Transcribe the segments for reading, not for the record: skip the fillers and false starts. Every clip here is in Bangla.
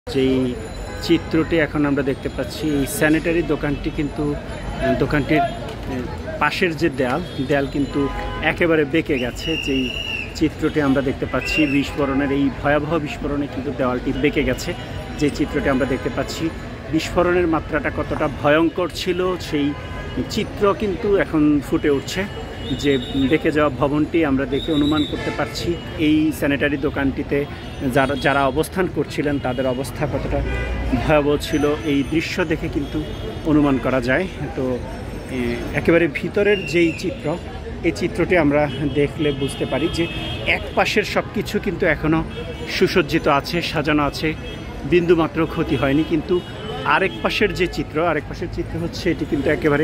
যেই চিত্রটি এখন আমরা দেখতে পাচ্ছি এই স্যানিটারি দোকানটি কিন্তু দোকানটির পাশের যে দেয়াল কিন্তু একেবারে বেঁকে গেছে। যেই চিত্রটি আমরা দেখতে পাচ্ছি বিস্ফোরণের এই ভয়াবহ বিস্ফোরণে কিন্তু দেওয়ালটি বেঁকে গেছে। যে চিত্রটি আমরা দেখতে পাচ্ছি বিস্ফোরণের মাত্রাটা কতটা ভয়ঙ্কর ছিল সেই চিত্র কিন্তু এখন ফুটে উঠছে। যে বেঁকে যাওয়া ভবনটি আমরা দেখে অনুমান করতে পারছি এই স্যানিটারি দোকানটিতে যারা অবস্থান করছিলেন তাদের অবস্থা কতটা ভয়াবহ ছিল এই দৃশ্য দেখে কিন্তু অনুমান করা যায়। তো একেবারে ভিতরের যেই চিত্র এই চিত্রটি আমরা দেখলে বুঝতে পারি যে এক পাশের সব কিছু কিন্তু এখনও সুসজ্জিত আছে, সাজানো আছে, বিন্দুমাত্র ক্ষতি হয়নি। কিন্তু আরেক পাশের চিত্র হচ্ছে এটি কিন্তু একেবারে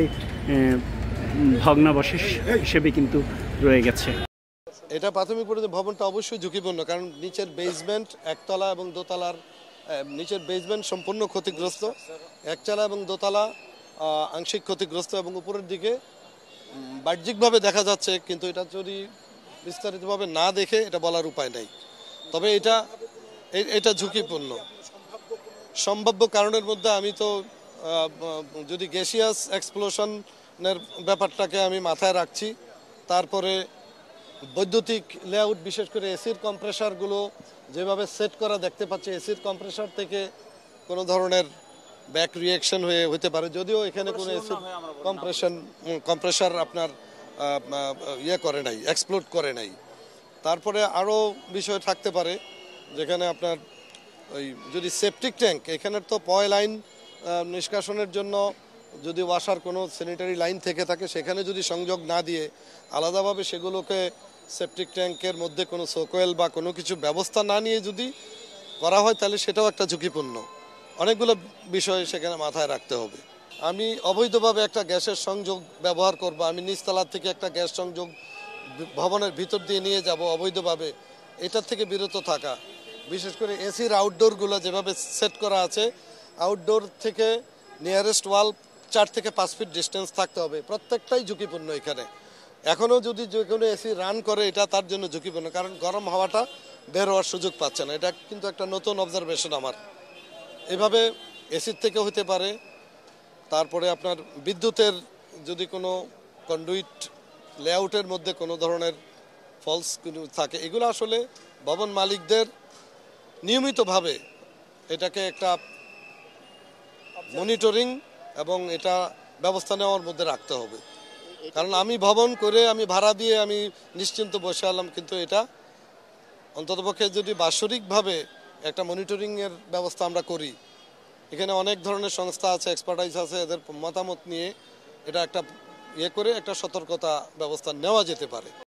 ভগ্নাবশেষ হিসেবে কিন্তু রয়ে গেছে। এটা প্রাথমিক পর্যায়ে ভবনটা অবশ্যই ঝুঁকিপূর্ণ, কারণ নিচের বেসমেন্ট একতলা এবং দোতলার নিচের বেসমেন্ট সম্পূর্ণ ক্ষতিগ্রস্ত, একতলা এবং দোতলা আংশিক ক্ষতিগ্রস্ত এবং উপরের দিকে বাহ্যিকভাবে দেখা যাচ্ছে, কিন্তু এটা যদি বিস্তারিতভাবে না দেখে এটা বলার উপায় নাই। তবে এটা ঝুঁকিপূর্ণ। সম্ভাব্য কারণের মধ্যে আমি তো যদি গ্যাসিয়াস এক্সপ্লোশনের ব্যাপারটাকে আমি মাথায় রাখছি, তারপরে বৈদ্যুতিক লেআউট বিশেষ করে এসির কম্প্রেসারগুলো যেভাবে সেট করা দেখতে পাচ্ছি, এসির কম্প্রেসার থেকে কোনো ধরনের ব্যাক রিয়াকশন হতে পারে, যদিও এখানে কোনো এসির কম্প্রেসার আপনার করে নাই, এক্সপ্লোড করে নাই। তারপরে আরও বিষয় থাকতে পারে যেখানে আপনার ওই যদি সেপটিক ট্যাঙ্ক, এখানের তো পয় লাইন নিষ্কাশনের জন্য যদি ওয়াসার কোনো স্যানিটারি লাইন থেকে থাকে সেখানে যদি সংযোগ না দিয়ে আলাদাভাবে সেগুলোকে সেপটিক ট্যাঙ্কের মধ্যে কোনো সোকোয়েল বা কোনো কিছু ব্যবস্থা না নিয়ে যদি করা হয় তাহলে সেটাও একটা ঝুঁকিপূর্ণ। অনেকগুলো বিষয় সেখানে মাথায় রাখতে হবে। আমি অবৈধভাবে একটা গ্যাসের সংযোগ ব্যবহার করব, আমি নিচতলার থেকে একটা গ্যাস সংযোগ ভবনের ভিতর দিয়ে নিয়ে যাব অবৈধভাবে, এটার থেকে বিরত থাকা। বিশেষ করে এসির আউটডোরগুলো যেভাবে সেট করা আছে, আউটডোর থেকে নিয়ারেস্ট ওয়াল 4 থেকে 5 ফিট ডিস্টেন্স থাকতে হবে। প্রত্যেকটাই ঝুঁকিপূর্ণ। এখানে এখনও যদি যে কোনো এসি রান করে এটা তার জন্য ঝুঁকিপূর্ণ, কারণ গরম হাওয়াটা বের হওয়ার সুযোগ পাচ্ছে না। এটা কিন্তু একটা নতুন অবজারভেশন আমার। এভাবে এসির থেকে হতে পারে। তারপরে আপনার বিদ্যুতের যদি কোনো কন্ডুইট লেআউটের মধ্যে কোনো ধরনের ফলস থাকে, এগুলো আসলে ভবন মালিকদের নিয়মিতভাবে এটাকে একটা মনিটরিং এবং এটা ব্যবস্থা নেওয়ার মধ্যে রাখতে হবে। কারণ আমি ভবন করে আমি ভাড়া দিয়ে আমি নিশ্চিন্ত বসে আলাম, কিন্তু এটা অন্ততপক্ষে যদি বাৎসরিকভাবে একটা মনিটরিংয়ের ব্যবস্থা আমরা করি, এখানে অনেক ধরনের সংস্থা আছে, এক্সপার্টাইজ আছে, এদের মতামত নিয়ে এটা একটা করে একটা সতর্কতা ব্যবস্থা নেওয়া যেতে পারে।